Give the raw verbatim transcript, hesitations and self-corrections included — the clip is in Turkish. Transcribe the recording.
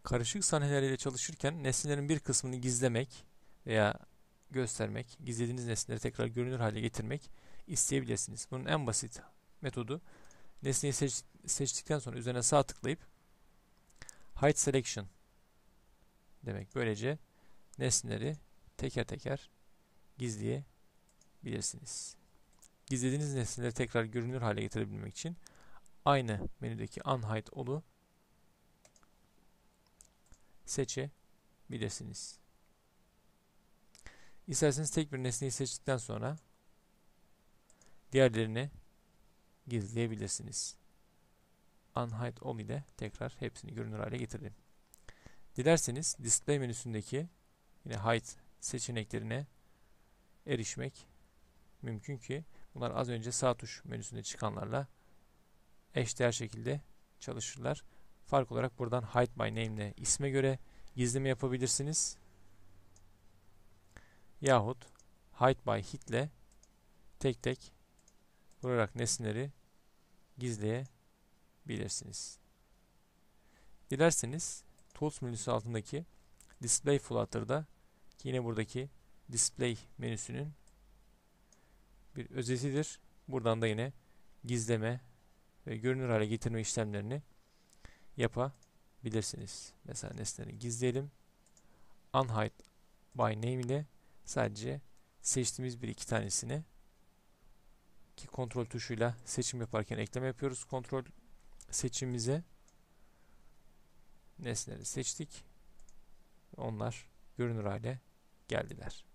Karışık sahneleriyle çalışırken nesnelerin bir kısmını gizlemek veya göstermek, gizlediğiniz nesneleri tekrar görünür hale getirmek isteyebilirsiniz. Bunun en basit metodu nesneyi seç, seçtikten sonra üzerine sağ tıklayıp Hide Selection demek. Böylece nesneleri teker teker gizleyebilirsiniz. Gizlediğiniz nesneleri tekrar görünür hale getirebilmek için aynı menüdeki Unhide All'u seçebilirsiniz. İsterseniz tek bir nesneyi seçtikten sonra diğerlerini gizleyebilirsiniz. Unhide All ile tekrar hepsini görünür hale getirelim. Dilerseniz Display menüsündeki yine Hide seçeneklerine erişmek mümkün ki bunlar az önce sağ tuş menüsünde çıkanlarla eşdeğer şekilde çalışırlar. Fark olarak buradan Hide by Name ile isme göre gizleme yapabilirsiniz. Yahut Hide by Hit ile tek tek vurarak nesneleri gizleyebilirsiniz. Dilerseniz Tools menüsü altındaki Display Flutter'da yine buradaki Display menüsünün bir özetidir. Buradan da yine gizleme ve görünür hale getirme işlemlerini yapabilirsiniz. Mesela nesneleri gizleyelim. Unhide by Name ile sadece seçtiğimiz bir iki tanesini ki kontrol tuşuyla seçim yaparken ekleme yapıyoruz. Kontrol seçimimize nesneleri seçtik. Onlar görünür hale geldiler.